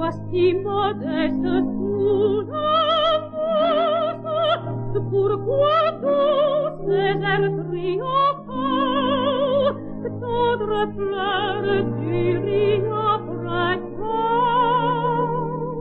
toi si modeste sous la mousse, pourquoi tous ces airs triomphants, tendres fleurs du riant printemps?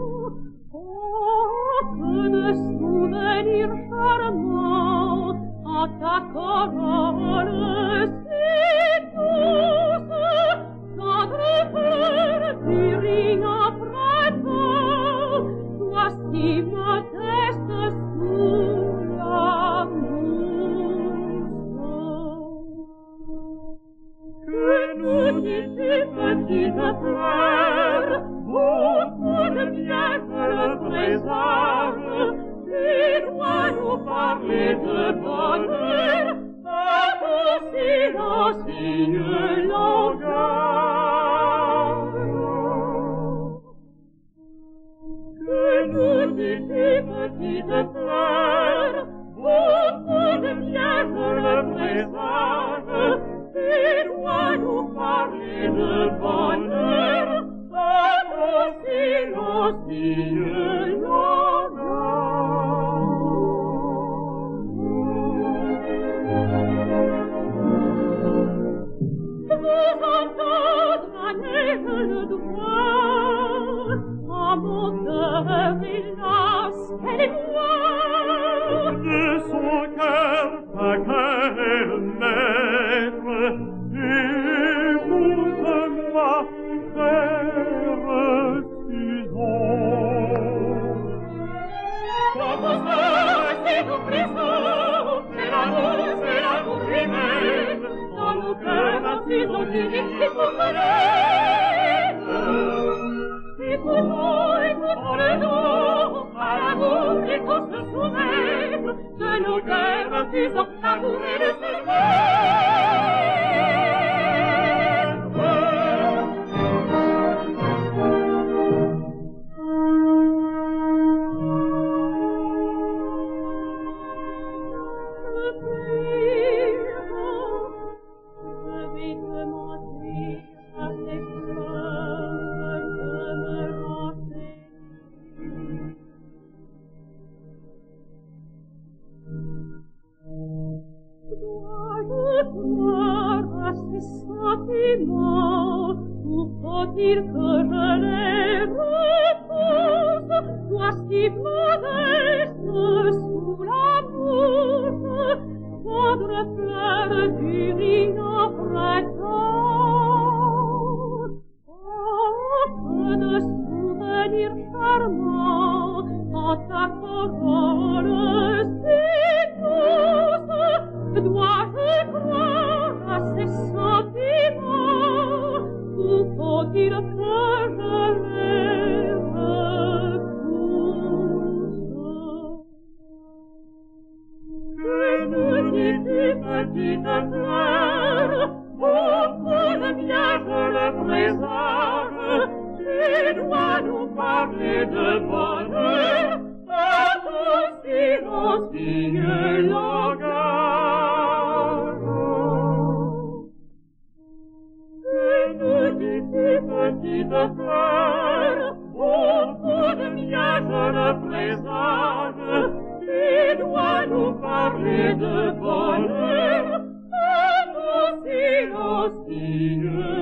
Oh, que de souvenirs charmants en ta corolle si douce, tendres fleurs du riant printemps, toi si modeste sous la mousse. Que nous dis-tu, petite fleur, beaucoup de bien que le présage, tu dois nous parler de bonheur, à ton silencieux langage. Que nous dis-tu, petite fleur, beaucoup de bien que le présage, tu dois nous parler de bonheur, à ton silencieux langage. Vous entendre à neige le droit, en mon cœur hélas, elle est noire. De son cœur chacun maître, écoute-moi, frère Suzon. Quand on c'est nos présents, c'est l'amour lui-même, dans nos cœurs Suzon qui vit et qu'on relève. Écoutons le nom, à l'amour et qu'on se soumette, de nos cœurs Suzon, l'amour et le ou faut-il que je les repousse, toi si modeste sous la mousse, tendre fleur du riant printemps? Oh, que de souvenirs charmants en ta corolle si douce, dois-je croire à ces sentiments, ou faut-il que je les repousse? Que nous dis-tu, petite fleur, beaucoup de bien je le présage, tu dois nous parler de bonheur, à ton silencieux langage. Que nous dis-tu, petite fleur, beaucoup de bien je le présage, tu dois nous parler de bonheur, à ton silencieux